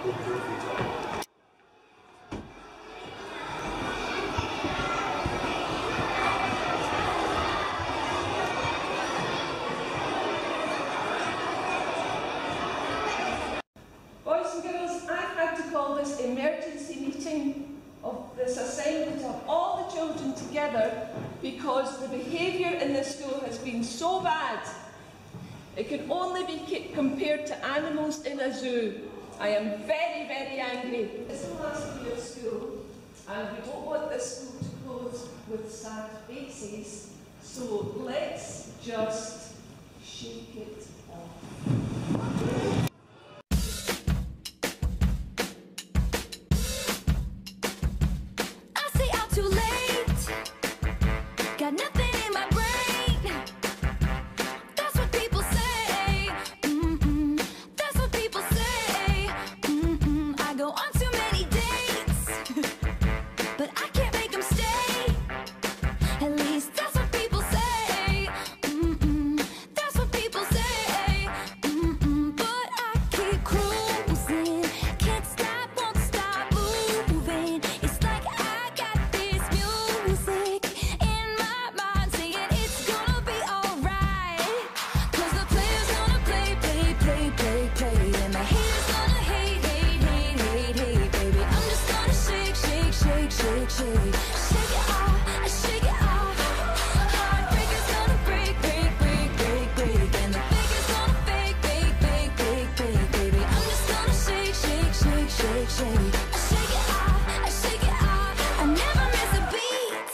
Boys and girls, I've had to call this emergency meeting of this assignment of all the children together because the behaviour in this school has been so bad. It can only be compared to animals in a zoo. I am very, very angry. It's the last day of school and we don't want this school to close with sad faces, so let's just shake it off. Got nothing in my brain. That's what people say. That's what people say. I go on too many dates, but I can't make them stay. At least that's what people say. That's what people say. But I keep cruising. Can't stop, won't stop moving. It's like I got this music in my mind saying it's gonna be alright. Cause the player's gonna play, play, play, play, play. And the haters gonna hate, hate, hate, hate, hate, baby. I'm just gonna shake, shake, shake, shake, shake. Shake it off, shake it off. Heartbreaker's gonna break, break, break, break, break. And the faker's gonna fake, fake, fake, fake, fake, baby. I'm just gonna shake, shake, shake, shake, shake. I shake it off, I shake it off. I never miss a beat.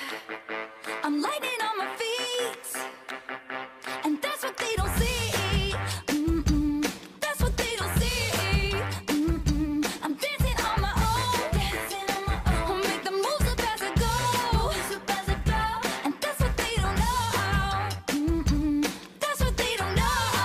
I'm lightning on my feet, and that's what they don't see. That's what they don't see. I'm dancing on my own, dancing on my own. Make the moves up as I go, and that's what they don't know. That's what they don't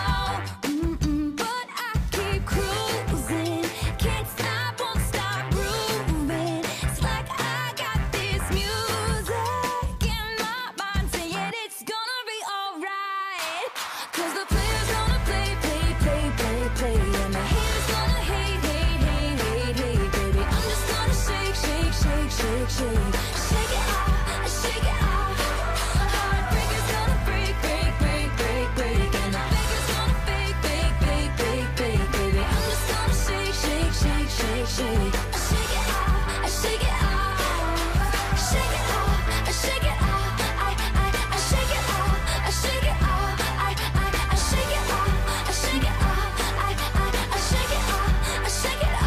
know. But I keep cruising, can't stop, won't stop grooving. It's like I got this music in my mind saying it's gonna be alright. Cause the player's gonna play, play, play, play, play. And the haters gonna hate, hate, hate, hate, hate, baby. I'm just gonna shake, shake, shake, shake, shake. Shake it off, shake it off. Heartbreaker's gonna break, break, break, break, break. And the faker's gonna fake, fake, fake, fake, fake, baby. I'm just gonna shake, shake, shake, shake, shake. I shake it off, I shake it off. Shake it off, I shake it off. I shake it off, I shake it off. I shake it off, I shake it off. I shake it off, I shake it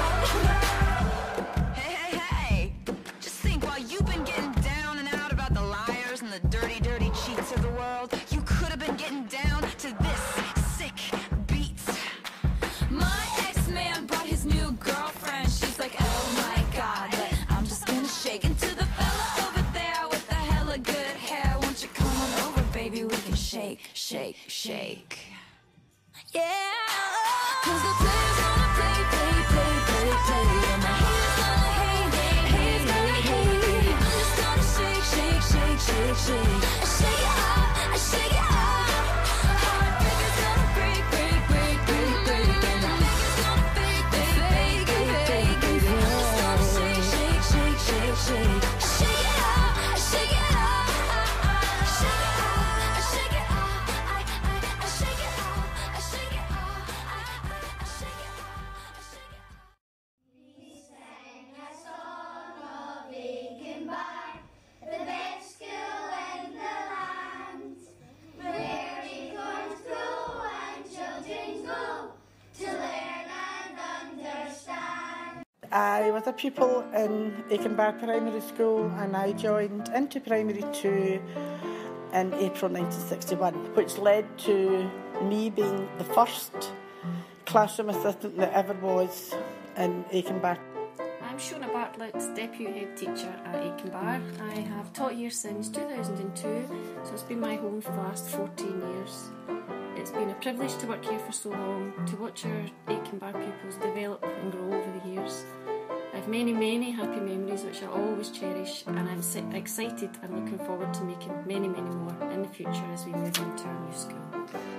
off. Hey, hey, hey! Just think, while you've been getting down and out about the liars and the dirty, dirty cheats of the world, you could have been getting down to this sick beat. My ex-man brought his new girlfriend. She's like, oh my god, but I'm just gonna shake into the fella over there with the hella good hair. Won't you come on over, baby? We can shake, shake, shake. Yeah. Cause the player's gonna play, play, play, play, play. And the haters gonna hate, hate, hate, hate, hate. I'm just gonna shake, shake, shake, shake, shake. I shake it off, I shake it off. Heartbreaker's gonna break, break, break, break, break. And the faker's gonna fake, fake, fake, fake, fake, baby. I'm just gonna shake, shake, shake, shake, shake. I shake it off, I shake it off. Shake it off, I shake it off. I shake it off, I shake it off. I shake it off, I shake it off. We sang a song of Aitkenbar, the best school in the land, where acorns grow and children go to learn and understand. I was a pupil in Aitkenbar Primary School and I joined into Primary 2 in April 1961, which led to me being the first classroom assistant that ever was in Aitkenbar. I'm Shona Bartlett, Deputy Head Teacher at Aitkenbar. I have taught here since 2002, so it's been my home for the last 14 years. It's been a privilege to work here for so long, to watch our Aitkenbar pupils develop and grow over the years. I have many, many happy memories which I always cherish, and I'm excited and looking forward to making many, many more in the future as we move into our new school.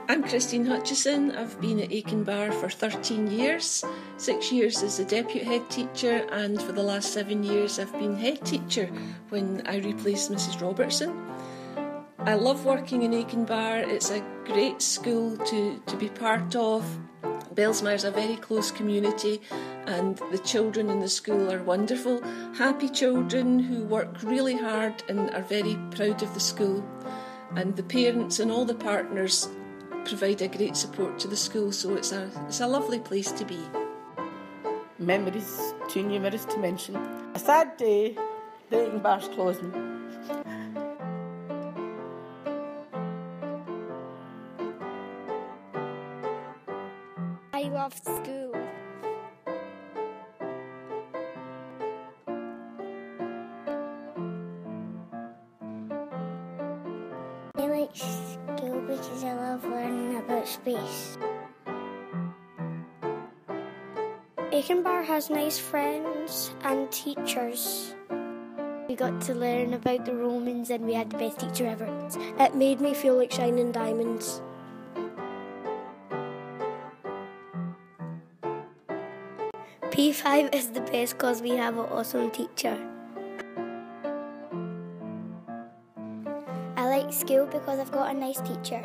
I'm Christine Hutchison. I've been at Aitkenbar for 13 years, 6 years as the deputy head teacher, and for the last 7 years I've been head teacher when I replaced Mrs Robertson. I love working in Aitkenbar. It's a great school to be part of. Bellsmire's a very close community and the children in the school are wonderful, happy children who work really hard and are very proud of the school. And the parents and all the partners provide a great support to the school, so it's a lovely place to be. Memories too numerous to mention. A sad day, the Aitkenbar's closing. I love school. I like school because I love learning about space. Aitkenbar has nice friends and teachers. We got to learn about the Romans and we had the best teacher ever. It made me feel like shining diamonds. P5 is the best because we have an awesome teacher. I like school because I've got a nice teacher.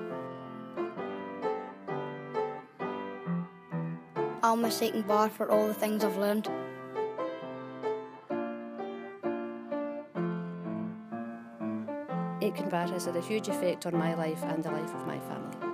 I'll miss Aitkenbar for all the things I've learned. Aitkenbar has had a huge effect on my life and the life of my family.